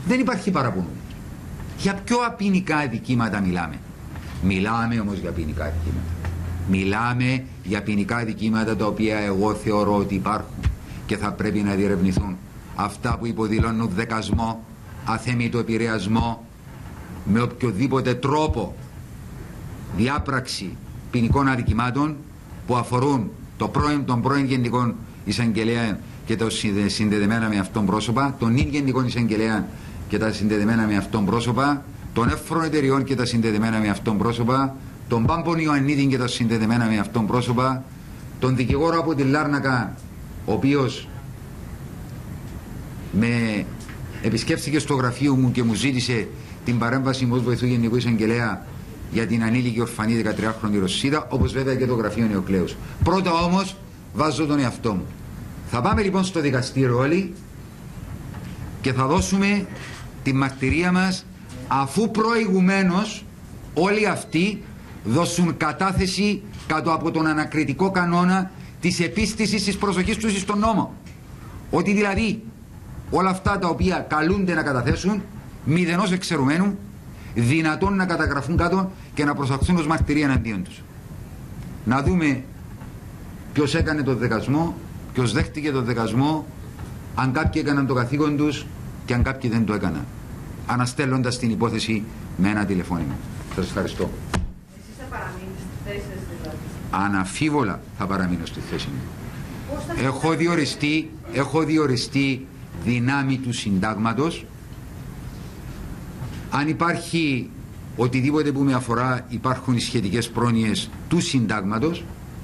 Δεν υπάρχει παραπονούμενος. Για πιο ποινικά αδικήματα μιλάμε? Μιλάμε όμως για ποινικά αδικήματα. Μιλάμε για ποινικά αδικήματα τα οποία εγώ θεωρώ ότι υπάρχουν και θα πρέπει να διερευνηθούν. Αυτά που υποδηλώνουν δεκασμό, αθέμητο επηρεασμό, με οποιοδήποτε τρόπο διάπραξη ποινικών αδικημάτων που αφορούν τον πρώην Γενικό Εισαγγελέα και τα συνδεδεμένα με αυτόν πρόσωπα, τον νυν Γενικό Εισαγγελέα και τα συνδεδεμένα με αυτόν πρόσωπα, των εύφρων εταιριών και τα συνδεδεμένα με αυτόν πρόσωπα, τον Πάμπον Ιωαννίδη και τα συνδεδεμένα με αυτόν πρόσωπα, τον δικηγόρο από τη Λάρνακα, ο οποίος με επισκέφθηκε στο γραφείο μου και μου ζήτησε την παρέμβαση μου ως βοηθού Γενικού Εισαγγελέα για την ανήλικη ορφανή 13χρονη Ρωσίδα, όπως βέβαια και το γραφείο Νεοκλέους. Πρώτα όμως βάζω τον εαυτό μου. Θα πάμε λοιπόν στο δικαστήριο όλοι και θα δώσουμε τη μαρτυρία μας, αφού προηγουμένως όλοι αυτοί δώσουν κατάθεση κάτω από τον ανακριτικό κανόνα της επίστησης της προσοχής τους στον νόμο. Ότι δηλαδή όλα αυτά τα οποία καλούνται να καταθέσουν μηδενός εξαιρουμένου δυνατόν να καταγραφούν κάτω και να προσαχθούν ως μαρτυρία εναντίον τους. Να δούμε ποιος έκανε τον δεκασμό, ποιος δέχτηκε τον δεκασμό, αν κάποιοι έκαναν το καθήκον τους και αν κάποιοι δεν το έκαναν, αναστέλλοντας την υπόθεση με ένα τηλεφώνημα. Σας ευχαριστώ. Εσείς θα παραμείνετε στη θέση σας δηλαδή? Αναφίβολα θα παραμείνω στη θέση μου. Έχω διοριστεί δυνάμει του συντάγματος. Αν υπάρχει οτιδήποτε που με αφορά, υπάρχουν οι σχετικές πρόνοιες του συντάγματος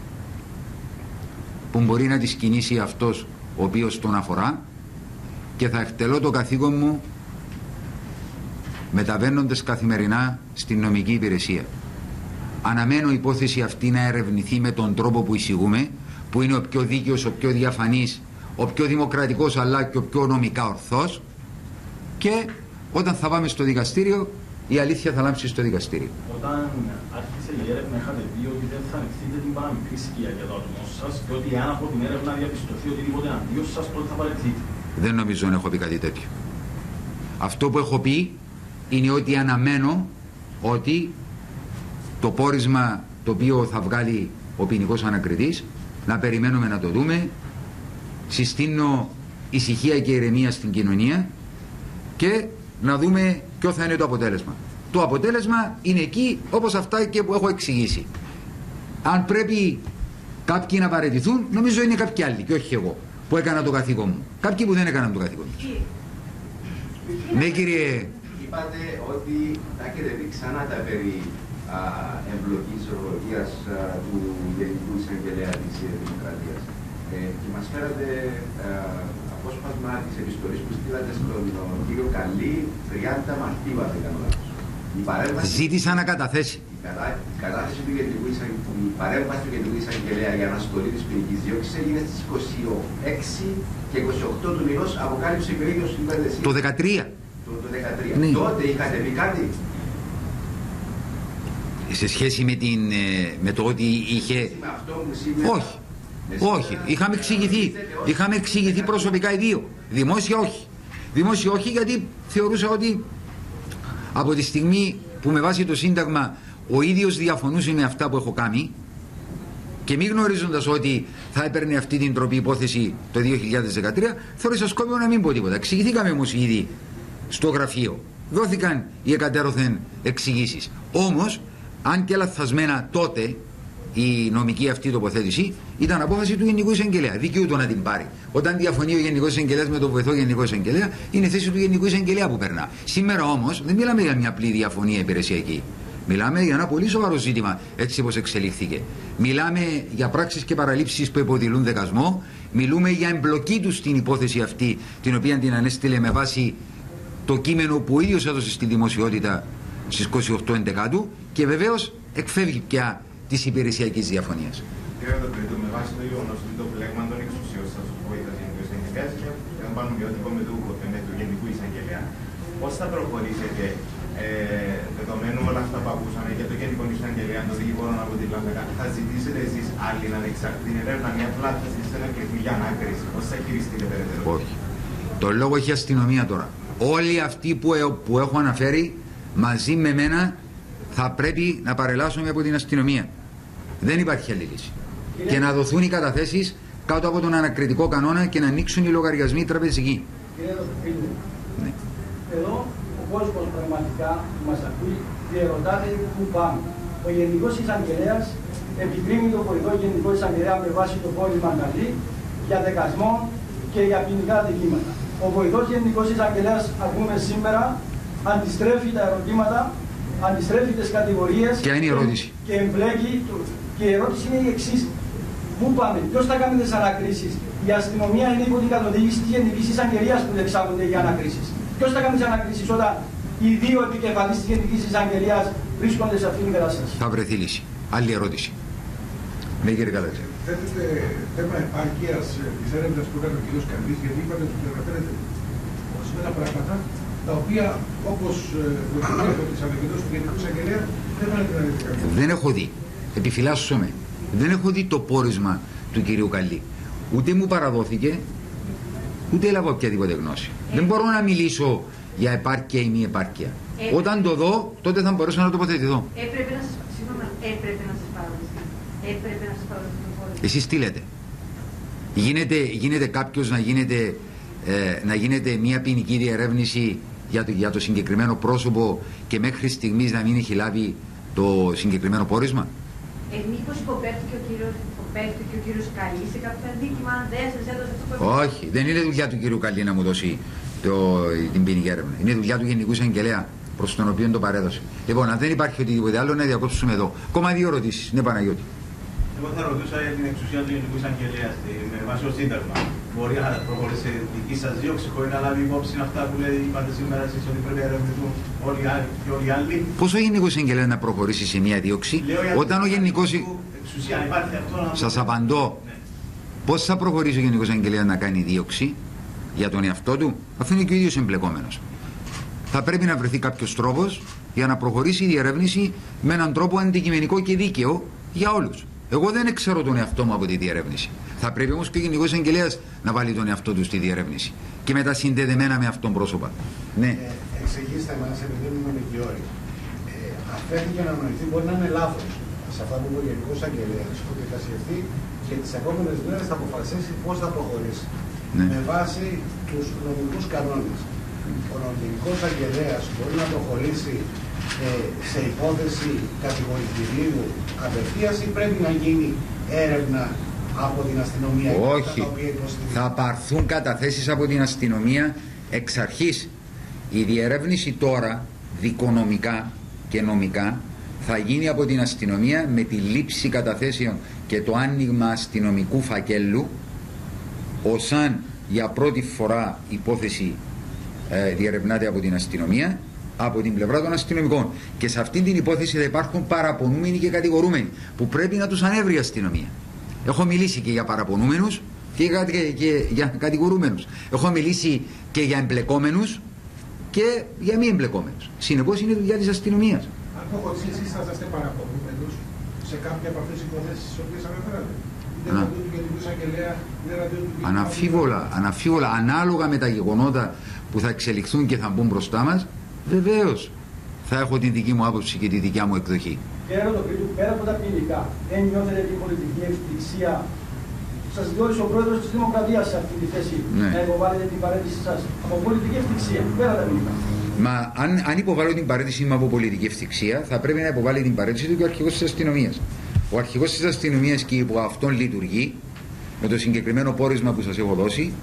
που μπορεί να τις κινήσει αυτός ο οποίος τον αφορά, και θα εκτελώ το καθήκον μου μεταβαίνοντας καθημερινά στην νομική υπηρεσία. Αναμένω η υπόθεση αυτή να ερευνηθεί με τον τρόπο που εισηγούμε, που είναι ο πιο δίκαιος, ο πιο διαφανής, ο πιο δημοκρατικός, αλλά και ο πιο νομικά ορθός, και όταν θα πάμε στο δικαστήριο η αλήθεια θα λάμψει στο δικαστήριο. Όταν άρχισε η έρευνα είχατε πει ότι δεν θα ανοιχτείτε την παραμικρή σκιά για το άτομό σας και ότι αν από την έρευνα διαπιστωθεί οτιδήποτε αντίον σας, τότε θα παραιτηθείτε? Δεν νομίζω να έχω πει κάτι τέτοιο. Αυτό που έχω πει είναι ότι αναμένω ότι το πόρισμα το οποίο θα βγάλει ο ποινικός ανακριτής, να περιμένουμε να το δούμε. Συστήνω ησυχία και ηρεμία στην κοινωνία και να δούμε ποιο θα είναι το αποτέλεσμα. Το αποτέλεσμα είναι εκεί, όπως αυτά και που έχω εξηγήσει. Αν πρέπει κάποιοι να παραιτηθούν, νομίζω είναι κάποιοι άλλοι και όχι εγώ που έκανα το καθήκον μου. Κάποιοι που δεν έκαναν το καθήκον μου. Ναι, κύριε. Είπατε ότι θα έχετε δει ξανά τα περί εμπλοκής ορολογίας του Γενικού Εισαγγελέα της Δημοκρατίας. Και μας φέρατε απόσπασμα της επιστολής που στείλατε στον κύριο Καλή 30 Μαρτίου, αν δεν κάνω λάθος. Ζήτησα να καταθέσει. Η κατάθεση του Γενικού Εισαγγελέα, η παρέμβαση του Γενικού Εισαγγελέα για αναστολή της ποινικής δίωξης έγινε στις 26 και 28 του μηνός, αποκάλυψε και ο ίδιος το 13. Το 13. Ναι. Τότε είχατε πει κάτι? Σε σχέση με το ότι είχε... Όχι. Όχι. Είχαμε εξηγηθεί προσωπικά οι δύο. Δημόσια όχι. Δημόσια όχι, γιατί θεωρούσα ότι από τη στιγμή που με βάση το Σύνταγμα ο ίδιος διαφωνούσε με αυτά που έχω κάνει και μη γνωρίζοντας ότι θα έπαιρνε αυτή την τροπή υπόθεση το 2013, θεώρησα σκόπιμο να μην πω τίποτα. Εξηγηθήκαμε όμως ήδη στο γραφείο. Δόθηκαν οι εκατέρωθεν εξηγήσεις. Όμως, αν και λαθασμένα τότε η νομική αυτή τοποθέτηση, ήταν απόφαση του Γενικού Εισαγγελέα. Δικαιούτο να την πάρει. Όταν διαφωνεί ο Γενικός Εισαγγελέας με τον βοηθό Γενικό Εισαγγελέα, είναι θέση του Γενικού Εισαγγελέα που περνά. Σήμερα όμως δεν μιλάμε για μια απλή διαφωνία υπηρεσιακή. Μιλάμε για ένα πολύ σοβαρό ζήτημα, έτσι όπως εξελίχθηκε. Μιλάμε για πράξεις και παραλήψεις που υποδηλούν δεκασμό. Μιλούμε για εμπλοκή του στην υπόθεση αυτή, την οποία την ανέστειλε με βάση το κείμενο που ο ίδιος έδωσε στη δημοσιότητα στις 28 Εντεκάτου, και βεβαίως εκφεύγει πια της υπηρεσιακής διαφωνίας. Κύριε Δοντρίτου, με βάση το γεγονός ότι το πλέγμα των εξουσιών σας ως βοήθας Γενικού Εισαγγελέας και λαμβάνουν βιωτικό με του Γενικού Εισαγγελέα, πώς θα προχωρήσετε δεδομένου όλα αυτά που ακούσαμε για το Γενικό Εισαγγελέα, τον δικηγόρο από τη Λάρνακα, θα ζητήσετε εσείς άλλοι να ανεξαρτητή έρευνα, μια απλά θα ζητήσετε ένα κλειδί για ανάκριση? Πώς θα χειριστείτε περαιτέρω? Όχι. Το λόγο έχει αστυνομία τώρα. όλοι αυτοί που έχω αναφέρει μαζί με μένα θα πρέπει να παρελάσουν από την αστυνομία. Δεν υπάρχει άλλη λύση. Και να δοθούν οι καταθέσεις κάτω από τον ανακριτικό κανόνα και να ανοίξουν οι λογαριασμοί τραπεζικοί. Κύριε Δοφίλου, ναι. Εδώ ο κόσμος πραγματικά που μας ακούει διερωτάται πού πάμε. Ο Γενικός Εισαγγελέας επικρίνει το βοηθό Γενικό Εισαγγελέα με βάση το πόρισμα Καλή για δικασμό και για ποινικά αδικήματα. Ο βοηθός Γενικός Εισαγγελέας, ακούμε σήμερα, αντιστρέφει τα ερωτήματα, αντιστρέφει τις κατηγορίες και εμπλέκει. Και η ερώτηση είναι η εξής. Πού πάμε, ποιος θα κάνει τις ανακρίσεις? Η αστυνομία είναι υπό την καθοδήγηση της Γενικής Εισαγγελίας που διεξάγονται οι ανακρίσεις. Ποιος θα κάνει τις ανακρίσεις όταν οι δύο επικεφαλείς της Γενικής Εισαγγελίας βρίσκονται σε αυτήν την κατάσταση? Θα βρεθεί λύση. Άλλη ερώτηση. Ναι, κύριε Καλατζή. Θέτεται θέμα επάρκειας της έρευνας που έκανε ο κ. Καλής, γιατί είπατε ότι αναφέρετε ορισμένα πράγματα τα οποία, όπως βοηθούν από τις ανακοινώσεις του Γενικού Εισαγγελέα, δεν φαίνεται να είναι. Δεν έχω δει. Επιφυλάσσομαι. Δεν έχω δει το πόρισμα του κυρίου Καλή. Ούτε μου παραδόθηκε, ούτε έλαβα οποιαδήποτε γνώση. Δεν μπορώ να μιλήσω για επάρκεια ή μη επάρκεια. Όταν το δω, τότε θα μπορέσω να τοποθετηθώ. Έπρεπε να σας παραδοθεί. Εσείς τι λέτε? Γίνεται κάποιος να γίνεται μια ποινική διερεύνηση για το συγκεκριμένο πρόσωπο και μέχρι στιγμής να μην έχει λάβει το συγκεκριμένο πόρισμα? Μήπως υποπέφτει και ο κύριος Καλής σε κάποιο αδίκημα, αν δεν σας έδωσε αυτό το πόρισμα? Όχι, δεν είναι δουλειά του κύριου Καλή να μου δώσει την ποινική έρευνα. Είναι δουλειά του Γενικού Εισαγγελέα, προς τον οποίο το παρέδωσε. Λοιπόν, αν δεν υπάρχει οτιδήποτε άλλο, να διακόψουμε εδώ. Ακόμα δύο ερωτήσεις. Ναι, Παναγιώτη. Εγώ θα ρωτούσα για την εξουσία του Γενικού Εισαγγελέα με βάση το Σύνταγμα. Μπορεί να προχωρήσει δική σας δίωξη χωρίς να λάβει υπόψη αυτά που είπατε σήμερα εσείς ότι πρέπει να ερευνηθούν όλοι οι άλλοι? Πώς ο Γενικός Εισαγγελέας να προχωρήσει σε μια δίωξη όταν ο Γενικός. Εξουσία, υπάρχει αυτό να. Σας απαντώ. Ναι. Πώς θα προχωρήσει ο Γενικός Εισαγγελέας να κάνει δίωξη για τον εαυτό του, αφού είναι και ο ίδιος εμπλεκόμενος? Θα πρέπει να βρεθεί κάποιος τρόπος για να προχωρήσει η διερεύνηση με έναν τρόπο αντικειμενικό και δίκαιο για όλους. Εγώ δεν ξέρω τον εαυτό μου από τη διερεύνηση. Θα πρέπει όμως και ο Γενικός Εισαγγελέας να βάλει τον εαυτό του στη διερεύνηση. Και μετά συνδεδεμένα με αυτόν πρόσωπα. Ναι. Εξηγήστε μας, επειδή ήμουν και όροι. Αφέθηκε να νοηθεί, μπορεί να είναι λάθος σε αυτά που είπε ο Γενικός Εισαγγελέας, ότι θα σκεφτεί και τις επόμενες μέρες θα αποφασίσει πώς θα προχωρήσει. Ναι. Με βάση τους νομικούς κανόνες. Ο Γενικός Εισαγγελέας μπορεί να προχωρήσει σε υπόθεση κατηγορητηρίου απευθείας ή πρέπει να γίνει έρευνα από την αστυνομία? Όχι. Θα πάρθουν καταθέσεις από την αστυνομία εξ αρχής. Η διερεύνηση τώρα δικονομικά και νομικά θα γίνει από την αστυνομία με τη λήψη καταθέσεων και το άνοιγμα αστυνομικού φακέλου, ως αν για πρώτη φορά υπόθεση διερευνάται από την αστυνομία, από την πλευρά των αστυνομικών. Και σε αυτή την υπόθεση θα υπάρχουν παραπονούμενοι και κατηγορούμενοι που πρέπει να τους ανέβρει η αστυνομία. Έχω μιλήσει και για παραπονούμενους και για κατηγορούμενους. Έχω μιλήσει και για εμπλεκόμενους και για μη εμπλεκόμενους. Συνεπώς είναι δουλειά της αστυνομίας. Αν προχωρήσει, εσείς θα είστε παραπονούμενους σε κάποια από αυτές τις υποθέσεις τις οποίες αναφέρατε? Αναμφίβολα, ανάλογα με τα γεγονότα που θα εξελιχθούν και θα μπουν μπροστά μας, βεβαίως θα έχω την δική μου άποψη και τη δικιά μου εκδοχή. Κύριε Ροδοπίλου, πέρα από τα ποινικά, δεν νιώθετε την πολιτική ευτυχία? Σας διόρισε ο πρόεδρος της Δημοκρατίας σε αυτή τη θέση, ναι, να υποβάλλετε την παρέτησή σας από πολιτική ευτυχία, πέρα τα ποινικά? Μα αν υποβάλλω την παρέτησή μου από πολιτική ευτυχία, θα πρέπει να υποβάλει την παρέτηση του και ο αρχηγός της αστυνομίας. Ο αρχηγός της αστυνομίας και υπό αυτόν λειτουργεί, με το συγκεκριμένο πόρισμα που σας έχω δώσει,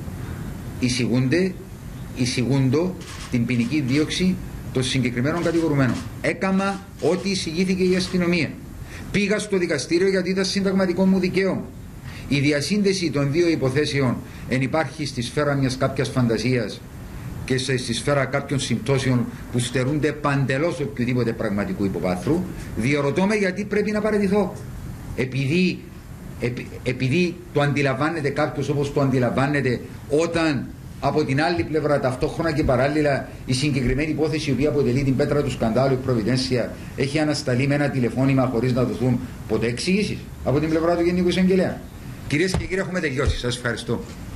εισηγούντο την ποινική δίωξη των συγκεκριμένων κατηγορουμένων. Έκαμα ό,τι εισηγήθηκε η αστυνομία. Πήγα στο δικαστήριο γιατί ήταν συνταγματικό μου δικαίωμα. Η διασύνδεση των δύο υποθέσεων υπάρχει στη σφαίρα μιας κάποιας φαντασίας και στη σφαίρα κάποιων συμπτώσεων που στερούνται παντελώς οποιοδήποτε πραγματικού υποβάθρου. Διερωτώ με γιατί πρέπει να παραιτηθώ. Επειδή το αντιλαμβάνεται κάποιος όπως το αντιλαμβάνεται, όταν από την άλλη πλευρά ταυτόχρονα και παράλληλα η συγκεκριμένη υπόθεση, η οποία αποτελεί την πέτρα του σκανδάλου, η Προβιδένσια, έχει ανασταλεί με ένα τηλεφώνημα χωρίς να δοθούν ποτέ εξηγήσεις από την πλευρά του Γενικού Εισαγγελέα. Κυρίες και κύριοι, έχουμε τελειώσει. Σας ευχαριστώ.